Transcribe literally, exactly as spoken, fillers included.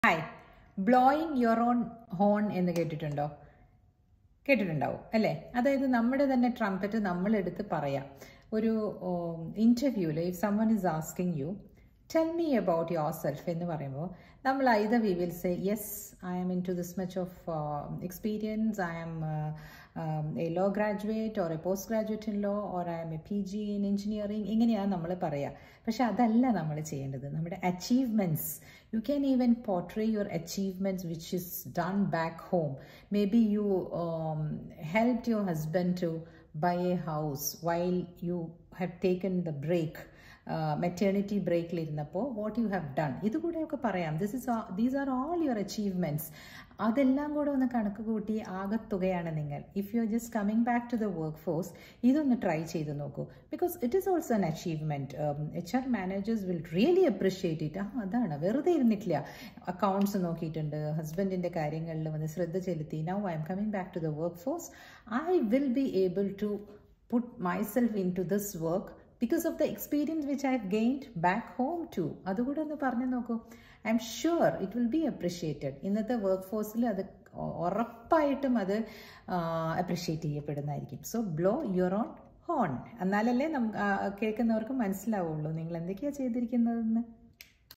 Hi, blowing your own horn എന്ന് കേട്ടിട്ടുണ്ടോ? കേട്ടിട്ടുണ്ടാവും അല്ലേ? അതായത് നമ്മുടെ തന്നെ ട്രംപറ്റ് നമ്മളെടുത്ത് പറയാം. ഒരു ഇൻ്റർവ്യൂവിൽ if someone is asking you tell me about yourself എന്ന് പറയുമ്പോൾ നമ്മൾ either we will say yes I am into this much of experience, I am a law graduate or a post graduate in law or I am a P G in engineering, ഇങ്ങനെയാണ് നമ്മൾ പറയുക. പക്ഷെ അതല്ല നമ്മൾ ചെയ്യേണ്ടത്. നമ്മുടെ achievements, you can even portray your achievements which is done back home. Maybe you um, helped your husband to buy a house while you have taken the break, uh, maternity break lirunappo what you have done. Idu kude okke parayam. This is all, these are all your achievements. അതെല്ലാം കൂടെ ഒന്ന് കണക്ക് കൂട്ടി ആകത്തുകയാണ് നിങ്ങൾ. If you are just coming back to the work force, ഇതൊന്ന് try ചെയ്ത് നോക്കൂ. Because it is also an achievement. H R managers will really appreciate it. ആ അതാണ്, വെറുതെ ഇരുന്നിട്ടില്ല, അക്കൗണ്ട്സ് നോക്കിയിട്ടുണ്ട്, ഹസ്ബൻഡിൻ്റെ കാര്യങ്ങളിൽ വന്ന് ശ്രദ്ധ ചെലുത്തി. Now I'm coming back to the work force, I will be able to put myself into this work because of the experience which I have gained back home too. അതുകൂടെ ഒന്ന് പറഞ്ഞു നോക്കൂ. I'm sure it will be appreciated. ഇന്നത്തെ work ഫോഴ്സിൽ അത് ഉറപ്പായിട്ടും അത് appreciate ചെയ്യപ്പെടുന്നതായിരിക്കും. So blow your own horn, എന്നാലല്ലേ നമുക്ക് കേൾക്കുന്നവർക്ക് മനസ്സിലാവുള്ളൂ നിങ്ങൾ എന്തൊക്കെയാണ് ചെയ്തിരിക്കുന്നതെന്ന്.